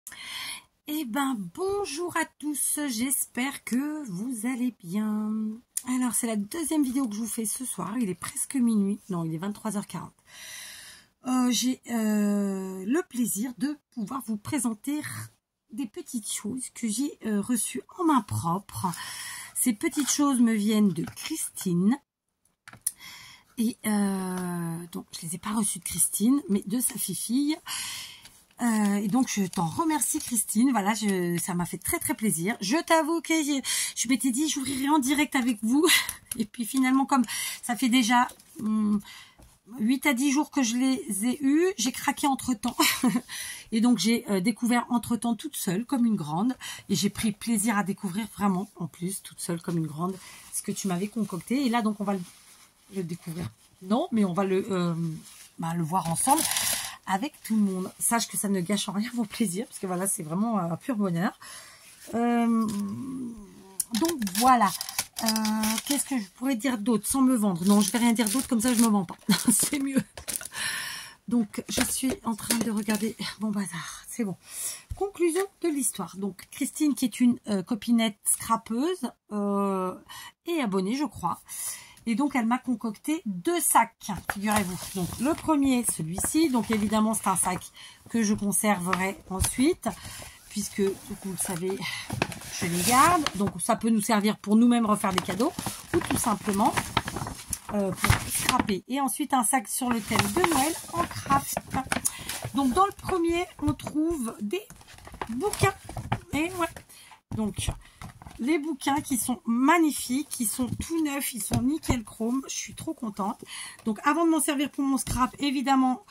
Eh ben, bonjour à tous, j'espère que vous allez bien. Alors, c'est la deuxième vidéo que je vous fais ce soir, il est presque minuit, non, il est 23h40. J'ai le plaisir de pouvoir vous présenter des petites choses que j'ai reçues en main propre. Ces petites choses me viennent de Christine. Et donc, je les ai pas reçues de Christine, mais de sa fille. Et donc je t'en remercie Christine, voilà, ça m'a fait très plaisir. Je t'avoue que je m'étais dit j'ouvrirai en direct avec vous et puis finalement comme ça fait déjà 8 à 10 jours que je les ai eus, j'ai craqué entre temps et donc j'ai découvert entre temps toute seule comme une grande et j'ai pris plaisir à découvrir vraiment en plus toute seule comme une grande ce que tu m'avais concocté et là donc on va le découvrir, non mais on va le voir ensemble avec tout le monde. Sache que ça ne gâche en rien vos plaisirs, parce que voilà, c'est vraiment un pur bonheur. Donc voilà. Qu'est-ce que je pourrais dire d'autre sans me vendre? Non, je vais rien dire d'autre, comme ça je me vends pas. C'est mieux. Donc, je suis en train de regarder. Bon bazar, c'est bon. Conclusion de l'histoire. Donc, Christine, qui est une copinette scrapeuse et abonnée, je crois. Et donc, elle m'a concocté 2 sacs, figurez-vous. Donc, le premier, celui-ci. Donc, évidemment, c'est un sac que je conserverai ensuite, puisque, vous le savez, je les garde. Donc, ça peut nous servir pour nous-mêmes refaire des cadeaux, ou tout simplement pour scraper. Et ensuite, un sac sur le thème de Noël en craft. Donc, dans le premier, on trouve des bouquins. Et ouais, donc... les bouquins qui sont magnifiques, qui sont tout neufs, ils sont nickel chrome. Je suis trop contente. Donc, avant de m'en servir pour mon scrap, évidemment,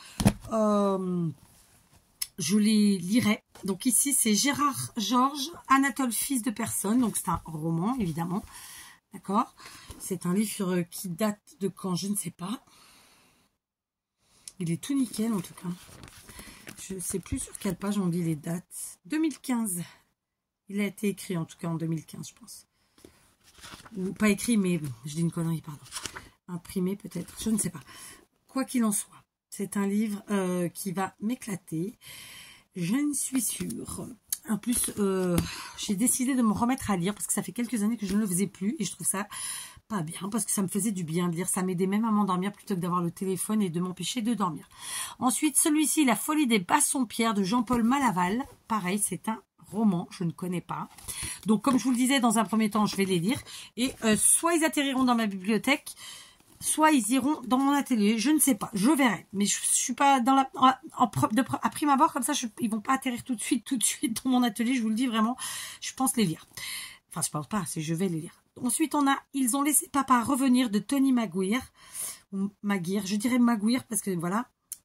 je les lirai. Donc, ici, c'est Gérard Georges, Anatole, fils de personne. Donc, c'est un roman, évidemment. D'accord? C'est un livre qui date de quand, je ne sais pas. Il est tout nickel, en tout cas. Je ne sais plus sur quelle page on lit les dates. 2015. Il a été écrit en tout cas en 2015, je pense. Ou pas écrit, mais bon, je dis une connerie, pardon. Imprimé peut-être, je ne sais pas. Quoi qu'il en soit, c'est un livre qui va m'éclater. Je ne suis sûre. En plus, j'ai décidé de me remettre à lire parce que ça fait quelques années que je ne le faisais plus et je trouve ça pas bien parce que ça me faisait du bien de lire. Ça m'aidait même à m'endormir plutôt que d'avoir le téléphone et de m'empêcher de dormir. Ensuite, celui-ci, La folie des Bassompierres de Jean-Paul Malaval. Pareil, c'est un roman, je ne connais pas. Donc, comme je vous le disais, dans un premier temps, je vais les lire. Et soit ils atterriront dans ma bibliothèque, soit ils iront dans mon atelier. Je ne sais pas, je verrai. Mais je suis pas dans la à prime abord, comme ça, ils vont pas atterrir tout de suite dans mon atelier. Je vous le dis vraiment, je pense les lire. Enfin, je pense pas, c'est je vais les lire. Ensuite, on a Ils ont laissé papa revenir de Tony Maguire. Ou Maguire, je dirais Maguire parce que voilà.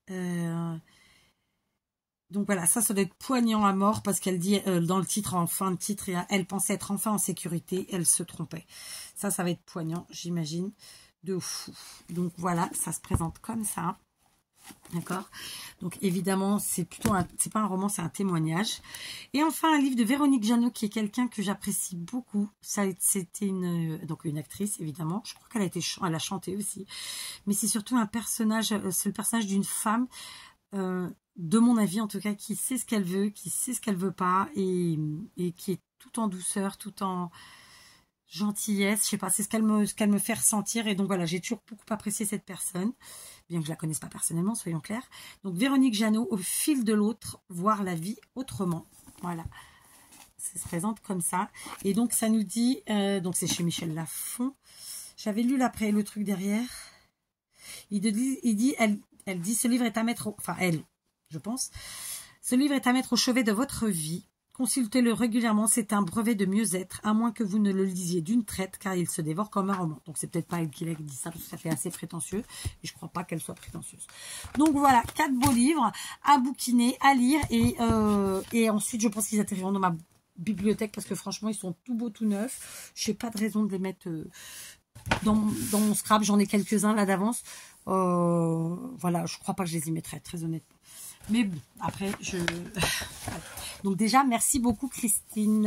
Donc voilà, ça doit être poignant à mort parce qu'elle dit dans le titre, en fin de titre, elle pensait être enfin en sécurité, elle se trompait. Ça va être poignant, j'imagine, de fou. Donc voilà, ça se présente comme ça. D'accord? Donc évidemment, c'est pas un roman, c'est un témoignage. Et enfin, un livre de Véronique Jeannot, qui est quelqu'un que j'apprécie beaucoup. C'était une actrice, évidemment. Je crois elle a chanté aussi. Mais c'est surtout un personnage, c'est le personnage d'une femme, de mon avis en tout cas, qui sait ce qu'elle veut, qui sait ce qu'elle veut pas, et qui est tout en douceur, tout en gentillesse, je sais pas, c'est ce qu'elle me fait ressentir. Et donc voilà, j'ai toujours beaucoup apprécié cette personne, bien que je la connaisse pas personnellement, soyons clairs. Donc Véronique Jeannot, Au fil de l'autre, voir la vie autrement. Voilà, ça se présente comme ça. Et donc ça nous dit, donc c'est chez Michel Lafon. J'avais lu l'après le truc derrière. Elle dit, ce livre est à mettre, enfin elle, je pense, ce livre est à mettre au chevet de votre vie. Consultez-le régulièrement, c'est un brevet de mieux-être, à moins que vous ne le lisiez d'une traite, car il se dévore comme un roman. Donc c'est peut-être pas elle qui l'a dit ça, parce que ça fait assez prétentieux, et je crois pas qu'elle soit prétentieuse. Donc voilà, 4 beaux livres à bouquiner, à lire, et ensuite je pense qu'ils atterriront dans ma bibliothèque, parce que franchement ils sont tout beaux, tout neufs. Je n'ai pas de raison de les mettre dans mon scrap, j'en ai quelques-uns là d'avance. Voilà, je crois pas que je les y mettrai, très honnêtement. Mais bon, après, donc déjà, merci beaucoup Christine.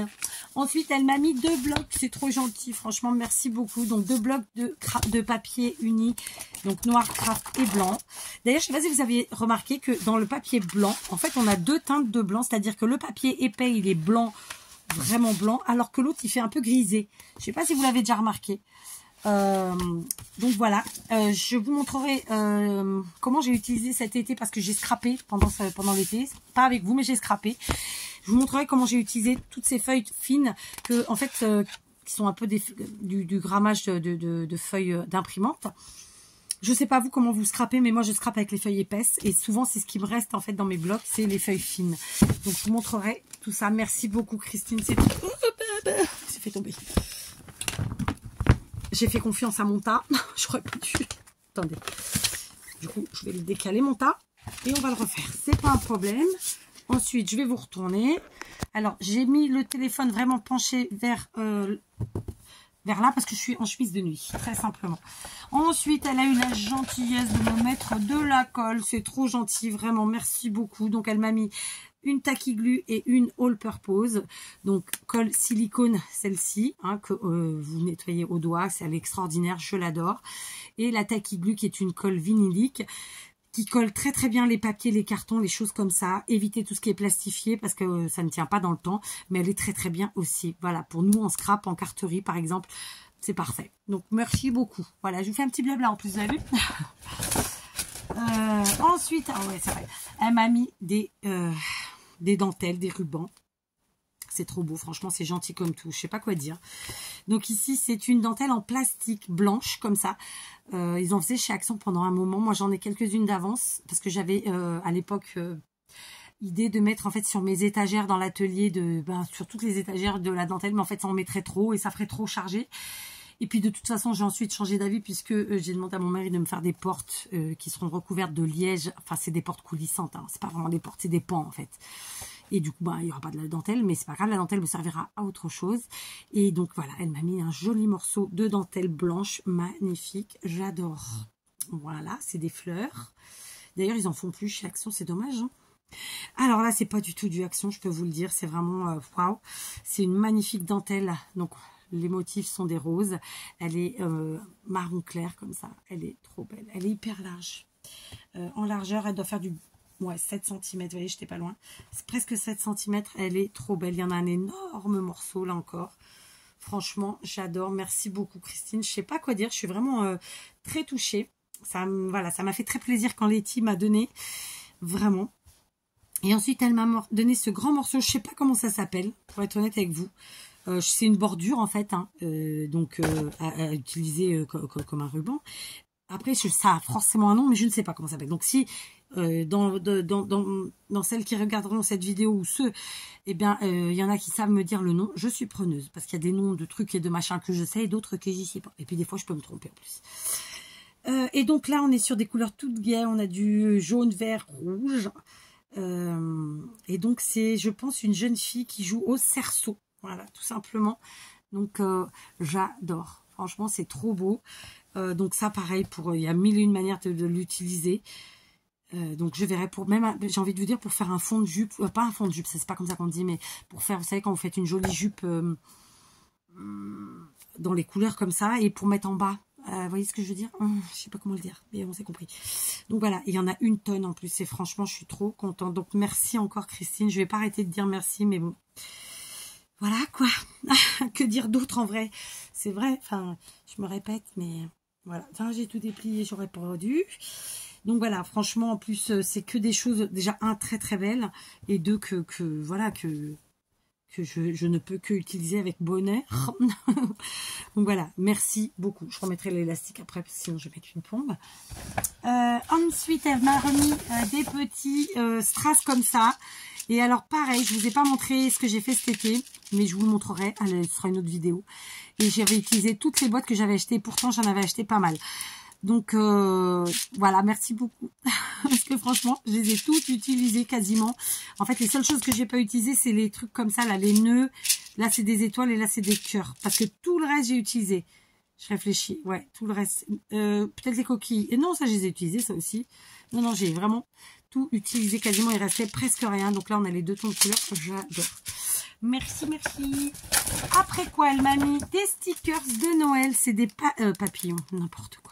Ensuite, elle m'a mis 2 blocs. C'est trop gentil. Franchement, merci beaucoup. Donc, 2 blocs de papier uni. Donc, noir craft et blanc. D'ailleurs, je sais pas si vous avez remarqué que dans le papier blanc, en fait, on a 2 teintes de blanc. C'est-à-dire que le papier épais, il est blanc, vraiment blanc. Alors que l'autre, il fait un peu grisé. Je sais pas si vous l'avez déjà remarqué. Donc voilà, je vous montrerai comment j'ai utilisé cet été parce que j'ai scrappé pendant l'été, pas avec vous mais j'ai scrappé. Je vous montrerai comment j'ai utilisé toutes ces feuilles fines que en fait qui sont un peu du grammage de feuilles d'imprimante. Je sais pas vous comment vous scrapez, mais moi je scrape avec les feuilles épaisses et souvent c'est ce qui me reste en fait dans mes blocs, c'est les feuilles fines. Donc je vous montrerai tout ça. Merci beaucoup Christine, c'est fait tomber. J'ai fait confiance à mon tas. J'aurais pas dû. Attendez. Du coup, je vais le décaler mon tas et on va le refaire. C'est pas un problème. Ensuite, je vais vous retourner. Alors, j'ai mis le téléphone vraiment penché vers là parce que je suis en chemise de nuit, très simplement. Ensuite, elle a eu la gentillesse de me mettre de la colle. C'est trop gentil, vraiment. Merci beaucoup. Donc, elle m'a mis une Tacky Glue et une All Purpose. Donc, colle silicone, celle-ci, hein, que vous nettoyez au doigt. C'est extraordinaire, je l'adore. Et la Tacky Glue qui est une colle vinylique qui colle très très bien les papiers, les cartons, les choses comme ça. Évitez tout ce qui est plastifié parce que ça ne tient pas dans le temps. Mais elle est très très bien aussi. Voilà, pour nous en scrap, en carterie par exemple, c'est parfait. Donc, merci beaucoup. Voilà, je vous fais un petit blabla en plus, vous avez vu. Ensuite, ah ouais, c'est vrai. Elle m'a mis des dentelles, des rubans. C'est trop beau, franchement, c'est gentil comme tout. Je sais pas quoi dire. Donc ici, c'est une dentelle en plastique blanche, comme ça. Ils en faisaient chez Action pendant un moment. Moi, j'en ai quelques-unes d'avance, parce que j'avais à l'époque idée de mettre en fait sur mes étagères dans l'atelier, sur toutes les étagères de la dentelle, mais en fait, ça en mettrait trop et ça ferait trop chargé. Et puis de toute façon, j'ai ensuite changé d'avis puisque j'ai demandé à mon mari de me faire des portes qui seront recouvertes de liège. Enfin, c'est des portes coulissantes, hein. C'est pas vraiment des portes, c'est des pans en fait. Et du coup, il n'y aura pas de la dentelle, mais c'est pas grave, la dentelle me servira à autre chose. Et donc voilà, elle m'a mis un joli morceau de dentelle blanche, magnifique, j'adore. Voilà, c'est des fleurs. D'ailleurs, ils en font plus chez Action, c'est dommage, hein. Alors là, c'est pas du tout du Action, je peux vous le dire, c'est vraiment waouh. C'est une magnifique dentelle, donc les motifs sont des roses. Elle est marron clair comme ça. Elle est trop belle. Elle est hyper large. En largeur, elle doit faire du 7 cm. Vous voyez, j'étais pas loin. C'est presque 7 cm. Elle est trop belle. Il y en a un énorme morceau là encore. Franchement, j'adore. Merci beaucoup Christine. Je sais pas quoi dire. Je suis vraiment très touchée. Voilà, ça m'a fait très plaisir quand Letty m'a donné. Vraiment. Et ensuite, elle m'a donné ce grand morceau. Je sais pas comment ça s'appelle, pour être honnête avec vous. C'est une bordure en fait, hein, donc à utiliser comme un ruban. Après, ça a forcément un nom, mais je ne sais pas comment ça s'appelle. Donc si dans celles qui regarderont cette vidéo ou ceux, eh bien, il y en a qui savent me dire le nom, je suis preneuse. Parce qu'il y a des noms de trucs et de machins que je sais et d'autres que j'y sais pas. Et puis des fois, je peux me tromper en plus. Et donc là, on est sur des couleurs toutes gaies. On a du jaune, vert, rouge. Et donc c'est, je pense, une jeune fille qui joue au cerceau. Voilà, tout simplement. Donc, j'adore. Franchement, c'est trop beau. Donc, ça, pareil, il y a mille et une manières de l'utiliser. Donc, je verrai pour même, j'ai envie de vous dire, pour faire un fond de jupe. Pas un fond de jupe, c'est pas comme ça qu'on dit, mais pour faire, vous savez, quand vous faites une jolie jupe dans les couleurs comme ça, et pour mettre en bas. Vous voyez ce que je veux dire? Je sais pas comment le dire, mais on s'est compris. Donc voilà, il y en a une tonne en plus. Et franchement, je suis trop contente. Donc, merci encore, Christine. Je vais pas arrêter de dire merci, mais bon. Voilà quoi, que dire d'autre en vrai, c'est vrai, enfin je me répète mais voilà, enfin, j'ai tout déplié, j'aurais pas dû. Donc voilà, franchement en plus c'est que des choses déjà très très belles et deux que voilà que je ne peux que utiliser avec bonheur. Donc voilà, merci beaucoup. Je remettrai l'élastique après parce que sinon je vais mettre une plombe. Ensuite elle m'a remis des petits strass comme ça. Et alors pareil, je vous ai pas montré ce que j'ai fait cet été, mais je vous le montrerai, ce sera une autre vidéo. Et j'avais utilisé toutes les boîtes que j'avais achetées, pourtant j'en avais acheté pas mal. Donc voilà, merci beaucoup. Parce que franchement, je les ai toutes utilisées quasiment. En fait, les seules choses que j'ai pas utilisées, c'est les trucs comme ça, là, les nœuds. Là, c'est des étoiles et là, c'est des cœurs. Parce que tout le reste, j'ai utilisé. Je réfléchis, ouais, tout le reste. Peut-être les coquilles. Et non, ça, je les ai utilisées, ça aussi. Non, j'ai vraiment tout utilisé quasiment. Il restait presque rien. Donc là, on a les deux tons de couleur. J'adore. Merci, merci. Après quoi, elle m'a mis des stickers de Noël. C'est des papillons, n'importe quoi.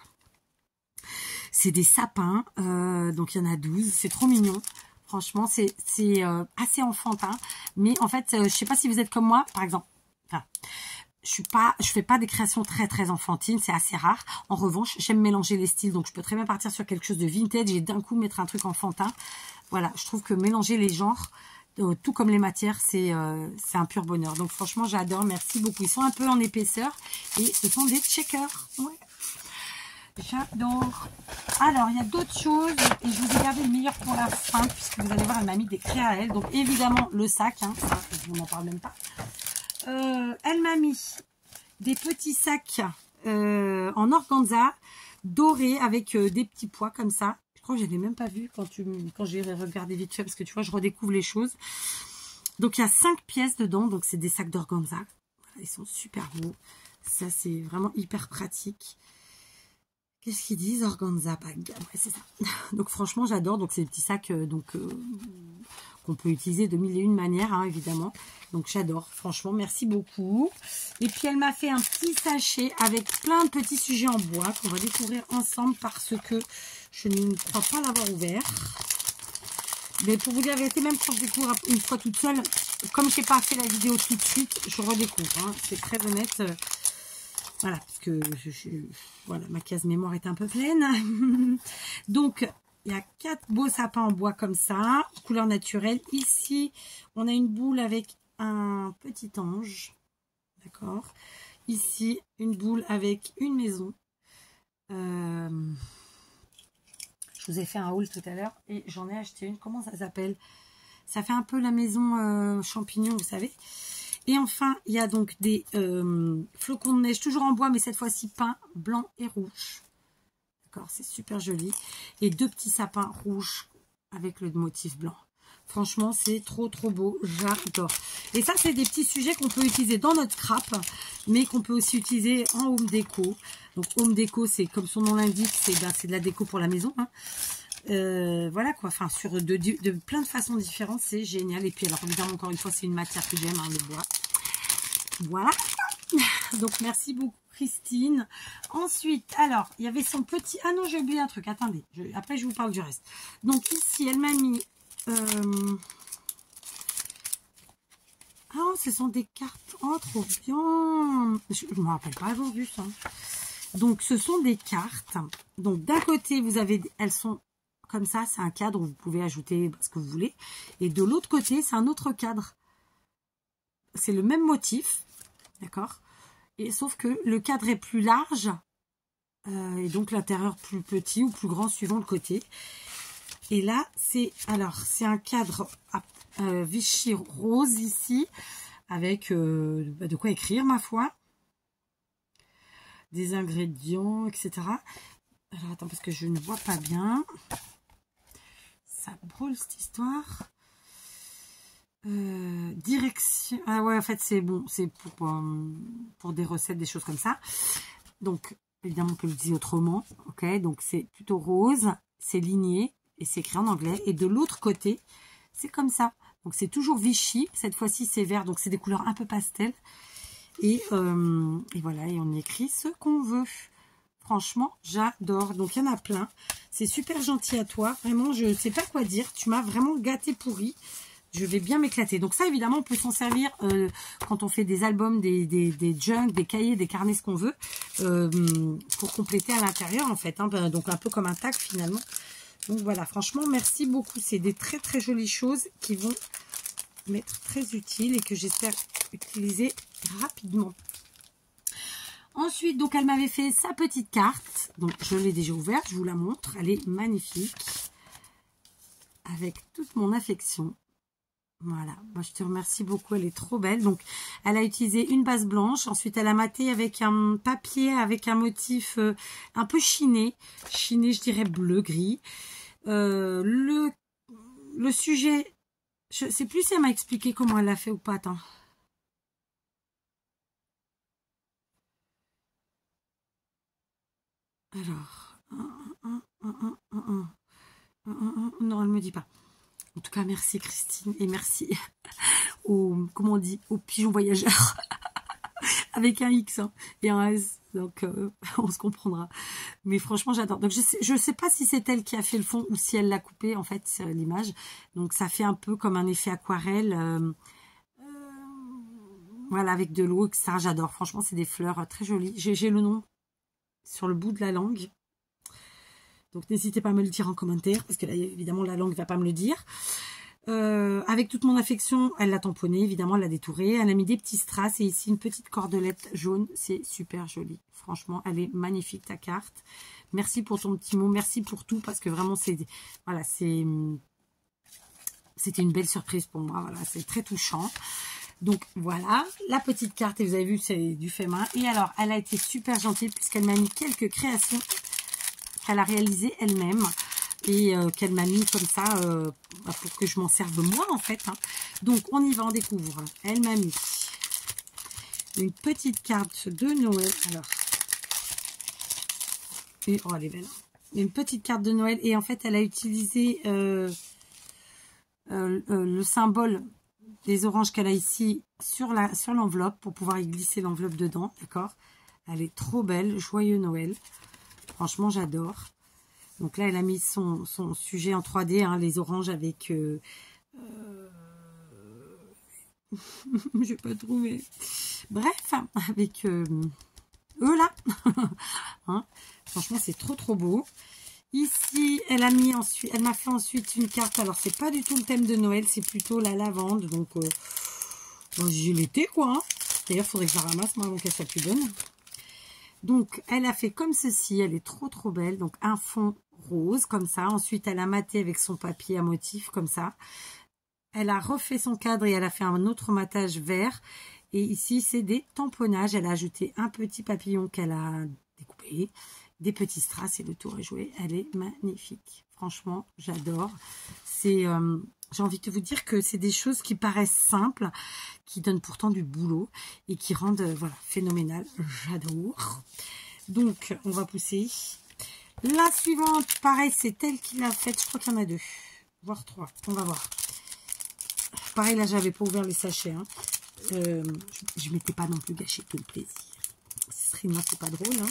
C'est des sapins. Donc, il y en a 12. C'est trop mignon. Franchement, c'est assez enfantin. Mais en fait, je sais pas si vous êtes comme moi, par exemple. Enfin, je fais pas des créations très enfantines, c'est assez rare. En revanche, j'aime mélanger les styles, donc je peux très bien partir sur quelque chose de vintage et d'un coup mettre un truc enfantin. Voilà, je trouve que mélanger les genres, tout comme les matières, c'est un pur bonheur. Donc franchement, j'adore, merci beaucoup. Ils sont un peu en épaisseur et ce sont des checkers. Ouais. J'adore. Alors, il y a d'autres choses et je vous ai gardé le meilleur pour la fin puisque vous allez voir, elle m'a mis des craies à elle. Donc évidemment, le sac, hein, ça, je n'en parle même pas. Elle m'a mis des petits sacs en organza dorés avec des petits pois comme ça. Je crois que je n'avais même pas vu quand j'ai regardé vite fait parce que tu vois, je redécouvre les choses. Donc, il y a 5 pièces dedans. Donc, c'est des sacs d'organza. Voilà, ils sont super beaux. Ça, c'est vraiment hyper pratique. Qu'est-ce qu'ils disent? Organza bag. Ouais, c'est ça. Donc, franchement, j'adore. Donc, c'est des petits sacs qu'on peut utiliser de mille et une manières, hein, évidemment. Donc, j'adore. Franchement, merci beaucoup. Et puis, elle m'a fait un petit sachet avec plein de petits sujets en bois qu'on va découvrir ensemble parce que je ne crois pas l'avoir ouvert. Mais pour vous dire la vérité, même quand je découvre une fois toute seule, comme je n'ai pas fait la vidéo tout de suite, je redécouvre. Hein. C'est très honnête. Voilà, parce que voilà, ma case mémoire est un peu pleine. Donc, il y a 4 beaux sapins en bois comme ça, couleur naturelle. Ici, on a une boule avec un petit ange. D'accord. Ici, une boule avec une maison. Je vous ai fait un haul tout à l'heure et j'en ai acheté une. Comment ça s'appelle? Ça fait un peu la maison champignon, vous savez. Et enfin, il y a donc des flocons de neige, toujours en bois, mais cette fois-ci peints blanc et rouge. D'accord, c'est super joli. Et 2 petits sapins rouges avec le motif blanc. Franchement, c'est trop beau. J'adore. Et ça, c'est des petits sujets qu'on peut utiliser dans notre scrap, mais qu'on peut aussi utiliser en home déco. Donc, home déco, c'est comme son nom l'indique, c'est de la déco pour la maison. Hein. Voilà quoi, enfin sur de plein de façons différentes, c'est génial. Et puis alors évidemment encore une fois c'est une matière que j'aime, hein, le bois. Voilà. Donc merci beaucoup Christine. Ensuite, alors il y avait son petit, ah non j'ai oublié un truc, attendez, après je vous parle du reste. Donc ici elle m'a mis ah ce sont des cartes, oh trop bien, je ne me rappelle pas avoir vu ça. Donc ce sont des cartes, donc d'un côté vous avez, elles sont comme ça, c'est un cadre où vous pouvez ajouter ce que vous voulez. Et de l'autre côté, c'est un autre cadre. C'est le même motif, d'accord? Et sauf que le cadre est plus large et donc l'intérieur plus petit ou plus grand suivant le côté. Et là, c'est un cadre Vichy rose ici avec de quoi écrire ma foi, des ingrédients, etc. Alors attends parce que je ne vois pas bien. Ça brûle cette histoire. Direction. Ah ouais, en fait, c'est bon. C'est pour des recettes, des choses comme ça. Donc, évidemment, on peut l'utiliser autrement. Ok, donc c'est plutôt rose. C'est ligné et c'est écrit en anglais. Et de l'autre côté, c'est comme ça. Donc, c'est toujours Vichy. Cette fois-ci, c'est vert. Donc, c'est des couleurs un peu pastel. Et voilà. Et on y écrit ce qu'on veut. Franchement, j'adore. Donc, il y en a plein. C'est super gentil à toi. Vraiment, je ne sais pas quoi dire. Tu m'as vraiment gâté pourri. Je vais bien m'éclater. Donc, ça, évidemment, on peut s'en servir quand on fait des albums, des junk, des cahiers, des carnets, ce qu'on veut, pour compléter à l'intérieur, en fait. Hein. Donc, un peu comme un tag, finalement. Donc, voilà. Franchement, merci beaucoup. C'est des très jolies choses qui vont m'être très utiles et que j'espère utiliser rapidement. Ensuite, donc, elle m'avait fait sa petite carte. Donc, je l'ai déjà ouverte. Je vous la montre. Elle est magnifique. Avec toute mon affection. Voilà. Moi, je te remercie beaucoup. Elle est trop belle. Donc, elle a utilisé une base blanche. Ensuite, elle a maté avec un papier avec un motif un peu chiné. Chiné, je dirais bleu-gris. Le sujet, je sais plus si elle m'a expliqué comment elle l'a fait ou pas. Attends. Alors, non, elle me dit pas. En tout cas, merci Christine et merci aux, comment on dit, aux pigeons voyageurs avec un X hein, et un S. Donc, on se comprendra. Mais franchement, j'adore. Donc, je sais pas si c'est elle qui a fait le fond ou si elle l'a coupé, en fait, l'image. Donc, ça fait un peu comme un effet aquarelle. Voilà, avec de l'eau, etc. J'adore. Franchement, c'est des fleurs très jolies. J'ai le nom sur le bout de la langue. Donc, n'hésitez pas à me le dire en commentaire. Parce que là, évidemment, la langue ne va pas me le dire. Avec toute mon affection, elle l'a tamponné, évidemment, elle l'a détouré. Elle a mis des petits strass et ici une petite cordelette jaune. C'est super joli. Franchement, elle est magnifique ta carte. Merci pour ton petit mot, merci pour tout parce que vraiment, voilà, c'était une belle surprise pour moi. Voilà, c'est très touchant. Donc voilà, la petite carte, et vous avez vu, c'est du fait main. Et alors, elle a été super gentille puisqu'elle m'a mis quelques créations qu'elle a réalisées elle-même. Et qu'elle m'a mis comme ça pour que je m'en serve moi en fait. Hein. Donc on y va, on découvre. Elle m'a mis une petite carte de Noël. Alors, et, oh elle est belle. Une petite carte de Noël et en fait elle a utilisé le symbole des oranges qu'elle a ici sur l'enveloppe pour pouvoir y glisser l'enveloppe dedans. D'accord. Elle est trop belle. Joyeux Noël. Franchement j'adore. Donc là, elle a mis son sujet en 3D, hein, les oranges avec... je n'ai pas trouvé. Bref, avec eux là. Hein, franchement, c'est trop trop beau. Ici, elle m'a fait ensuite une carte. Alors, c'est pas du tout le thème de Noël, c'est plutôt la lavande. Donc, bon, j'ai l'été, quoi. Hein. D'ailleurs, il faudrait que je la ramasse, moi, avant qu'elle soit plus bonne. Donc, elle a fait comme ceci. Elle est trop trop belle. Donc, un fond rose comme ça. Ensuite, elle a maté avec son papier à motif comme ça. Elle a refait son cadre et elle a fait un autre matage vert. Et ici, c'est des tamponnages. Elle a ajouté un petit papillon qu'elle a découpé, des petits strass et le tour est joué. Elle est magnifique. Franchement, j'adore. C'est, j'ai envie de vous dire que c'est des choses qui paraissent simples, qui donnent pourtant du boulot et qui rendent, voilà, phénoménal. J'adore. Donc, on va pousser. La suivante, pareil, c'est elle qui l'a faite. Je crois qu'il y en a 2, voire 3. On va voir. Pareil, là, j'avais pas ouvert les sachets. Hein. Je m'étais pas non plus gâché tout le plaisir. Ce serait, moi, c'est pas drôle. Hein.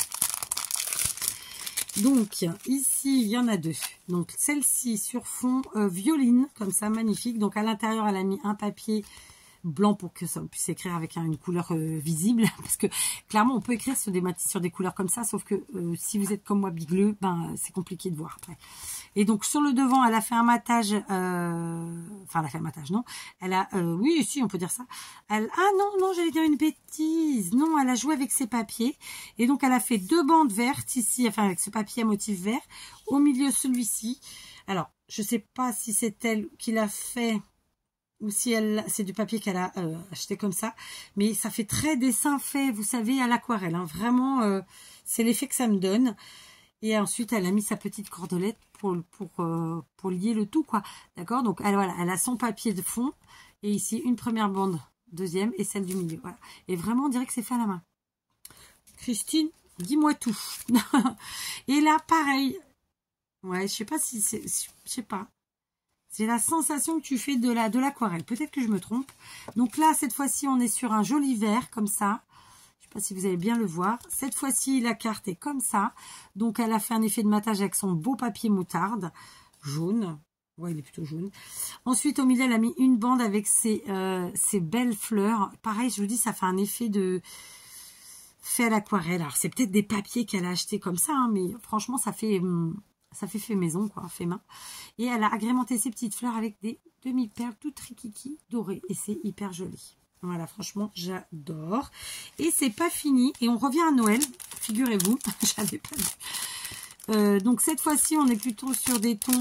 Donc, ici, il y en a 2. Donc, celle-ci sur fond violine, comme ça, magnifique. Donc, à l'intérieur, elle a mis un papier blanc pour que ça puisse écrire avec une couleur visible, parce que clairement on peut écrire sur des couleurs comme ça, sauf que si vous êtes comme moi bigleux, ben c'est compliqué de voir après. Et donc sur le devant elle a fait un matage, enfin elle a fait un matage, non, elle a, oui si on peut dire ça, ah non j'allais dire une bêtise, non elle a joué avec ses papiers, et donc elle a fait 2 bandes vertes ici, enfin avec ce papier à motif vert, au milieu celui-ci. Alors je sais pas si c'est elle qui l'a fait ou si c'est du papier qu'elle a acheté comme ça, mais ça fait très dessin fait, vous savez, à l'aquarelle, hein. Vraiment, c'est l'effet que ça me donne. Et ensuite, elle a mis sa petite cordelette pour lier le tout, quoi. D'accord. Donc, voilà, elle a son papier de fond, et ici, une première bande, deuxième, et celle du milieu, voilà. Et vraiment, on dirait que c'est fait à la main. Christine, dis-moi tout. Et là, pareil, ouais, je sais pas si c'est, je sais pas. J'ai la sensation que tu fais de l'aquarelle. Peut-être que je me trompe. Donc là, cette fois-ci, on est sur un joli vert, comme ça. Je ne sais pas si vous allez bien le voir. Cette fois-ci, la carte est comme ça. Donc, elle a fait un effet de matage avec son beau papier moutarde. Jaune. Ouais, il est plutôt jaune. Ensuite, au milieu, elle a mis une bande avec ses belles fleurs. Pareil, je vous dis, ça fait un effet de... fait à l'aquarelle. Alors, c'est peut-être des papiers qu'elle a achetés comme ça, hein, mais franchement, ça fait maison, quoi, fait main. Et elle a agrémenté ses petites fleurs avec des demi-perles toutes rikiki dorées. Et c'est hyper joli. Voilà, franchement, j'adore. Et c'est pas fini. Et on revient à Noël, figurez-vous. J'avais pas vu. Donc, cette fois-ci, on est plutôt sur des tons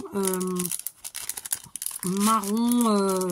marron.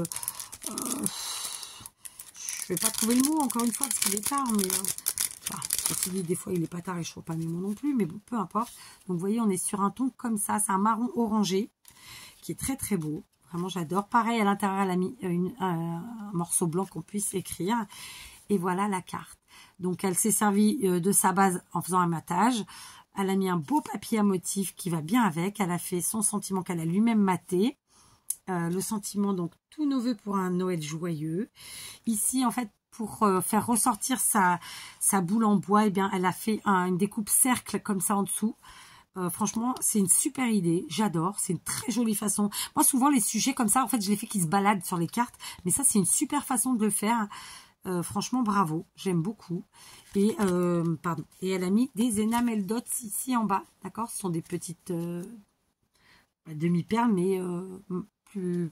Je vais pas trouver le mot, encore une fois, parce qu'il est tard, mais... ceci dit, des fois, il est pas tard et je ne trouve pas mes mots non plus, mais bon, peu importe. Donc, vous voyez, on est sur un ton comme ça. C'est un marron orangé qui est très, très beau. Vraiment, j'adore. Pareil, à l'intérieur, elle a mis un morceau blanc qu'on puisse écrire. Et voilà la carte. Donc, elle s'est servie de sa base en faisant un matage. Elle a mis un beau papier à motif qui va bien avec. Elle a fait son sentiment qu'elle a lui-même maté. le sentiment, donc tous nos vœux pour un Noël joyeux. Ici, en fait, pour faire ressortir sa boule en bois, eh bien, elle a fait une découpe cercle comme ça en dessous. Franchement, c'est une super idée. J'adore. C'est une très jolie façon. Moi, souvent, les sujets comme ça, en fait, je les fais qui se baladent sur les cartes. Mais ça, c'est une super façon de le faire. Franchement, bravo. J'aime beaucoup. Et, pardon. Et elle a mis des enamel dots ici en bas. D'accord? Ce sont des petites demi-perles, mais plus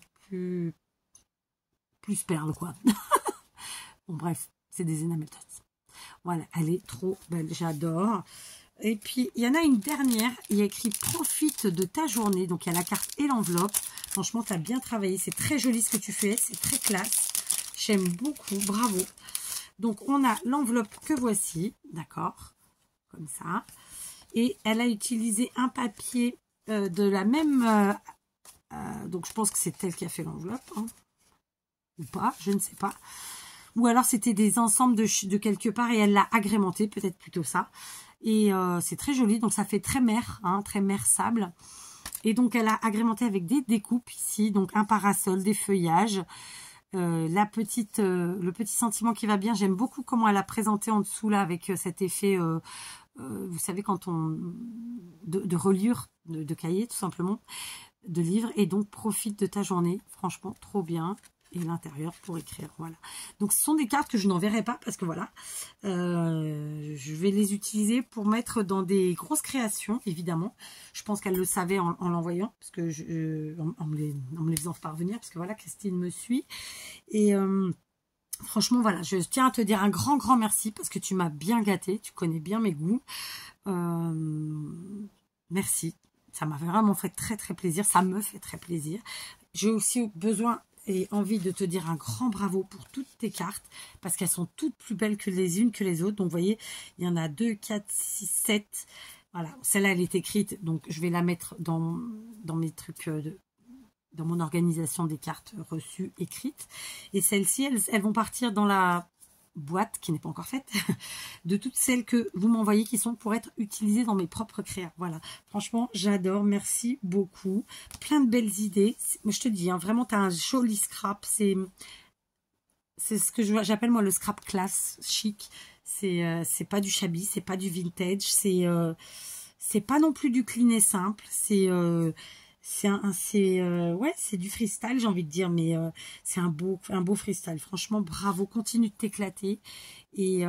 perles, quoi. Bon, bref, c'est des enamel dots. Voilà, elle est trop belle. J'adore. Et puis, il y en a une dernière. Il y a écrit « Profite de ta journée ». Donc, il y a la carte et l'enveloppe. Franchement, tu as bien travaillé. C'est très joli ce que tu fais. C'est très classe. J'aime beaucoup. Bravo. Donc, on a l'enveloppe que voici. D'accord. Comme ça. Et elle a utilisé un papier de la même... donc, je pense que c'est elle qui a fait l'enveloppe. Hein. Ou pas. Je ne sais pas. Ou alors, c'était des ensembles de quelque part et elle l'a agrémenté. Peut-être plutôt ça. Et c'est très joli, donc ça fait très mer, hein, très mer sable. Et donc elle a agrémenté avec des découpes ici, donc un parasol, des feuillages, le petit sentiment qui va bien. J'aime beaucoup comment elle a présenté en dessous là avec cet effet, vous savez quand de reliure de cahier tout simplement, de livre. Et donc profite de ta journée, franchement trop bien. Et l'intérieur pour écrire, voilà. Donc, ce sont des cartes que je n'enverrai pas parce que voilà, je vais les utiliser pour mettre dans des grosses créations, évidemment. Je pense qu'elle le savait en l'envoyant, parce que en me les faisant parvenir, parce que voilà, Christine me suit. Et franchement, voilà, je tiens à te dire un grand merci parce que tu m'as bien gâtée, tu connais bien mes goûts. Merci, ça m'a vraiment fait très plaisir, ça me fait très plaisir. J'ai aussi besoin et envie de te dire un grand bravo pour toutes tes cartes parce qu'elles sont toutes plus belles que les unes que les autres. Donc vous voyez, il y en a 2, 4, 6, 7. Voilà, celle-là elle est écrite, donc je vais la mettre dans mes trucs, dans mon organisation des cartes reçues écrites. Et celles-ci, elles vont partir dans la boîte qui n'est pas encore faite de toutes celles que vous m'envoyez qui sont pour être utilisées dans mes propres créas. Voilà, franchement j'adore, merci beaucoup, plein de belles idées. Moi je te dis, hein, vraiment tu as un joli scrap, c'est ce que j'appelle moi le scrap classe chic. C'est pas du shabby, c'est pas du vintage, c'est pas non plus du clean et simple, ouais, c'est du freestyle, j'ai envie de dire, mais c'est un beau freestyle. Franchement, bravo, continue de t'éclater. Et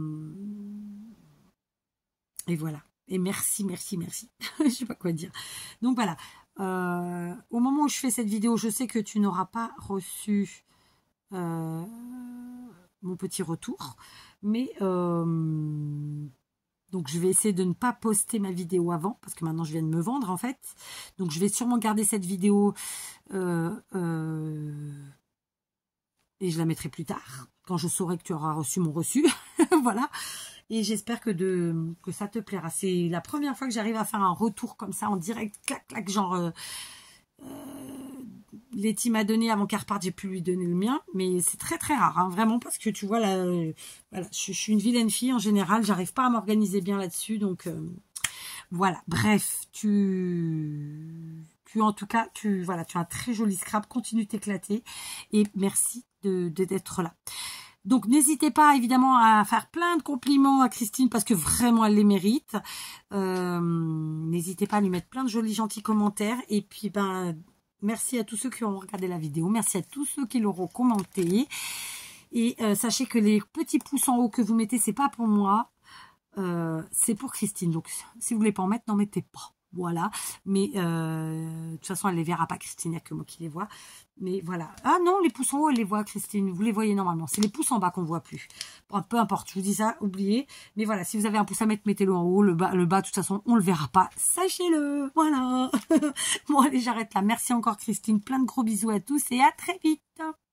voilà. Et merci. Je sais pas quoi dire. Donc voilà. Au moment où je fais cette vidéo, je sais que tu n'auras pas reçu mon petit retour. Mais donc, je vais essayer de ne pas poster ma vidéo avant, parce que maintenant, je viens de me vendre, en fait. Donc, je vais sûrement garder cette vidéo et je la mettrai plus tard, quand je saurai que tu auras reçu mon reçu. Voilà. Et j'espère que ça te plaira. C'est la première fois que j'arrive à faire un retour comme ça, en direct, clac, clac, genre... Letty m'a donné avant qu'elle reparte, j'ai pu lui donner le mien, mais c'est très rare, hein, vraiment, parce que tu vois, là, voilà, je suis une vilaine fille en général, j'arrive pas à m'organiser bien là-dessus, donc voilà, bref, en tout cas, voilà, tu as un très joli scrap, continue de t'éclater, et merci d'être là. Donc, n'hésitez pas, évidemment, à faire plein de compliments à Christine, parce que vraiment, elle les mérite. N'hésitez pas à lui mettre plein de jolis, gentils commentaires, et puis, merci à tous ceux qui ont regardé la vidéo. Merci à tous ceux qui l'auront commenté. Et sachez que les petits pouces en haut que vous mettez, c'est pas pour moi. C'est pour Christine. Donc, si vous voulez pas en mettre, n'en mettez pas. Voilà. Mais de toute façon, elle les verra pas, Christine. Il n'y a que moi qui les vois. Mais voilà. Ah non, les pouces en haut, elle les voit, Christine. Vous les voyez normalement. C'est les pouces en bas qu'on voit plus. Bon, peu importe. Je vous dis ça, oubliez. Mais voilà, si vous avez un pouce à mettre, mettez-le en haut. Le bas, de toute façon, on le verra pas. Sachez-le. Voilà. Bon, allez, j'arrête là. Merci encore, Christine. Plein de gros bisous à tous et à très vite.